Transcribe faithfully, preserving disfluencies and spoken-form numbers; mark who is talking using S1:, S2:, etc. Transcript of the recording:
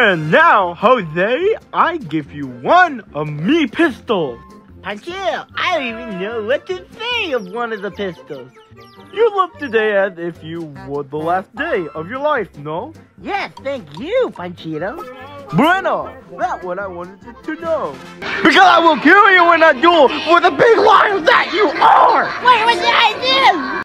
S1: And now, Jose, I give you one of me pistols.
S2: Panchito, I don't even know what to say of one of the pistols.
S1: You live today as if you would the last day of your life, no?
S2: Yes, thank you, Panchito.
S1: Bueno, that's what I wanted you to know. Because I will kill you in a duel with the big lion that you are!
S2: Wait, what did I do?